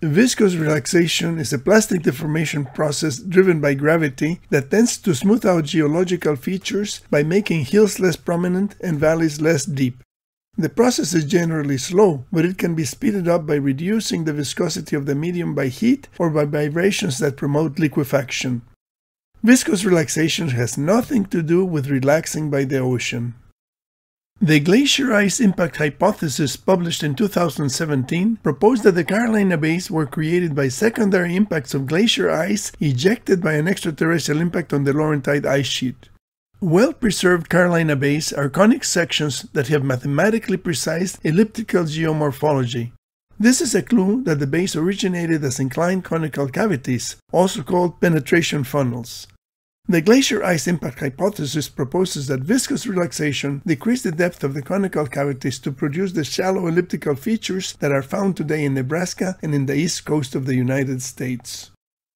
Viscous relaxation is a plastic deformation process driven by gravity that tends to smooth out geological features by making hills less prominent and valleys less deep. The process is generally slow, but it can be speeded up by reducing the viscosity of the medium by heat or by vibrations that promote liquefaction. Viscous relaxation has nothing to do with relaxing by the ocean. The glacier ice impact hypothesis, published in 2017, proposed that the Carolina Bays were created by secondary impacts of glacier ice ejected by an extraterrestrial impact on the Laurentide ice sheet. Well-preserved Carolina Bays are conic sections that have mathematically precise elliptical geomorphology. This is a clue that the bays originated as inclined conical cavities, also called penetration funnels. The glacier ice impact hypothesis proposes that viscous relaxation decreased the depth of the conical cavities to produce the shallow elliptical features that are found today in Nebraska and in the east coast of the United States.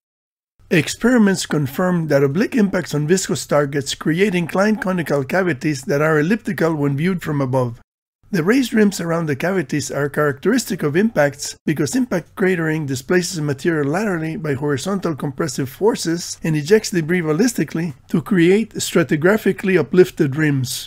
Experiments confirm that oblique impacts on viscous targets create inclined conical cavities that are elliptical when viewed from above. The raised rims around the cavities are characteristic of impacts because impact cratering displaces material laterally by horizontal compressive forces and ejects debris ballistically to create stratigraphically uplifted rims.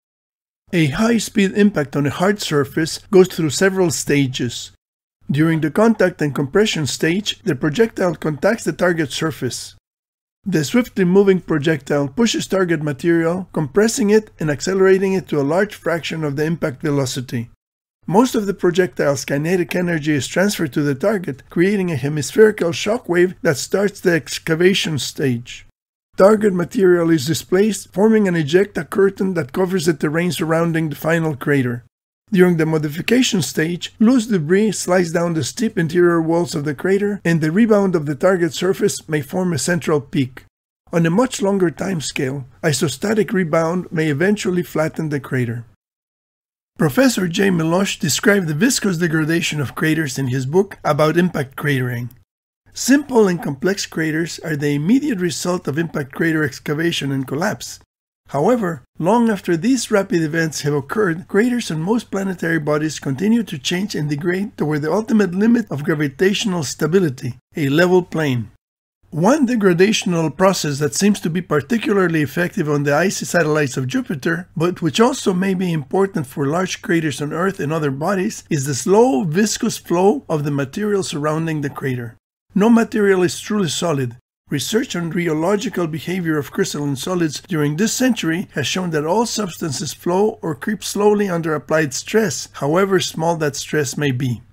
A high-speed impact on a hard surface goes through several stages. During the contact and compression stage, the projectile contacts the target surface. The swiftly moving projectile pushes target material, compressing it and accelerating it to a large fraction of the impact velocity. Most of the projectile's kinetic energy is transferred to the target, creating a hemispherical shock wave that starts the excavation stage. Target material is displaced, forming an ejecta curtain that covers the terrain surrounding the final crater. During the modification stage, loose debris slides down the steep interior walls of the crater, and the rebound of the target surface may form a central peak. On a much longer timescale, isostatic rebound may eventually flatten the crater. Professor J. Melosh described the viscous degradation of craters in his book about impact cratering. Simple and complex craters are the immediate result of impact crater excavation and collapse. However, long after these rapid events have occurred, craters on most planetary bodies continue to change and degrade toward the ultimate limit of gravitational stability, a level plane. One degradational process that seems to be particularly effective on the icy satellites of Jupiter, but which also may be important for large craters on Earth and other bodies, is the slow, viscous flow of the material surrounding the crater. No material is truly solid. Research on geological behavior of crystalline solids during this century has shown that all substances flow or creep slowly under applied stress, however small that stress may be.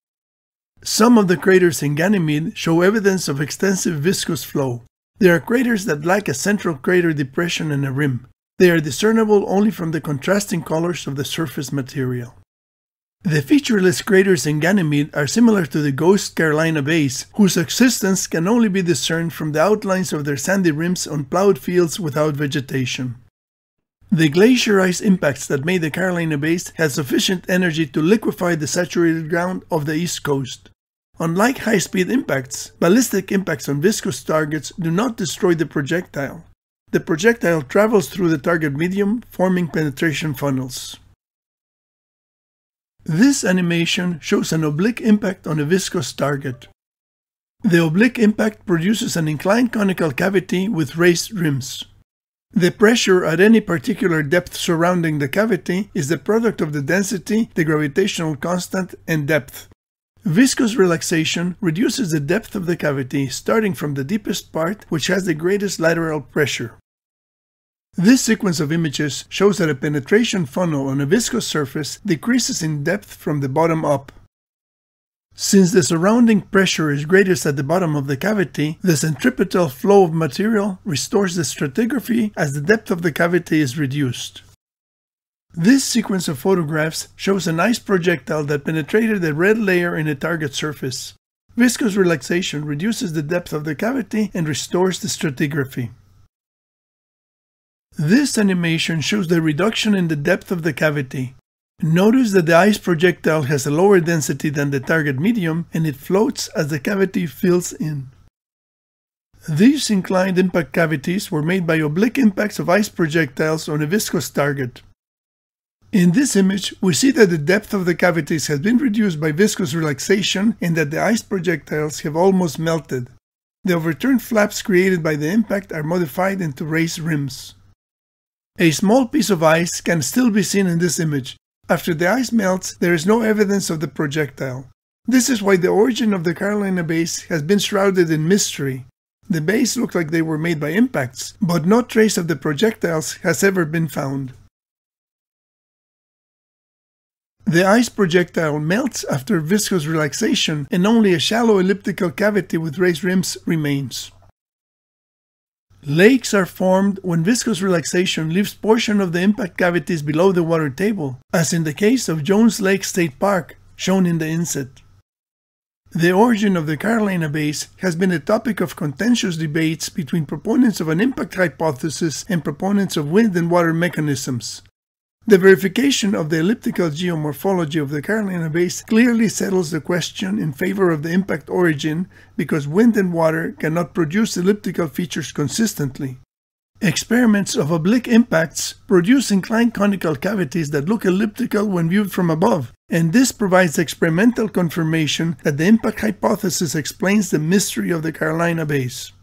Some of the craters in Ganymede show evidence of extensive viscous flow. There are craters that lack a central crater depression and a rim. They are discernible only from the contrasting colors of the surface material. The featureless craters in Ganymede are similar to the ghost Carolina Bays, whose existence can only be discerned from the outlines of their sandy rims on plowed fields without vegetation. The glacier ice impacts that made the Carolina Bays had sufficient energy to liquefy the saturated ground of the East Coast. Unlike high-speed impacts, ballistic impacts on viscous targets do not destroy the projectile. The projectile travels through the target medium, forming penetration funnels. This animation shows an oblique impact on a viscous target. The oblique impact produces an inclined conical cavity with raised rims. The pressure at any particular depth surrounding the cavity is the product of the density, the gravitational constant, and depth. Viscous relaxation reduces the depth of the cavity starting from the deepest part, which has the greatest lateral pressure. This sequence of images shows that a penetration funnel on a viscous surface decreases in depth from the bottom up. Since the surrounding pressure is greatest at the bottom of the cavity, the centripetal flow of material restores the stratigraphy as the depth of the cavity is reduced. This sequence of photographs shows an ice projectile that penetrated a red layer in a target surface. Viscous relaxation reduces the depth of the cavity and restores the stratigraphy. This animation shows the reduction in the depth of the cavity. Notice that the ice projectile has a lower density than the target medium, and it floats as the cavity fills in. These inclined impact cavities were made by oblique impacts of ice projectiles on a viscous target. In this image, we see that the depth of the cavities has been reduced by viscous relaxation and that the ice projectiles have almost melted. The overturned flaps created by the impact are modified into raised rims. A small piece of ice can still be seen in this image. After the ice melts, there is no evidence of the projectile. This is why the origin of the Carolina bays has been shrouded in mystery. The bays look like they were made by impacts, but no trace of the projectiles has ever been found. The ice projectile melts after viscous relaxation and only a shallow elliptical cavity with raised rims remains. Lakes are formed when viscous relaxation leaves portion of the impact cavities below the water table, as in the case of Jones Lake State Park, shown in the inset. The origin of the Carolina bays has been a topic of contentious debates between proponents of an impact hypothesis and proponents of wind and water mechanisms. The verification of the elliptical geomorphology of the Carolina bays clearly settles the question in favor of the impact origin because wind and water cannot produce elliptical features consistently. Experiments of oblique impacts produce inclined conical cavities that look elliptical when viewed from above, and this provides experimental confirmation that the impact hypothesis explains the mystery of the Carolina bays.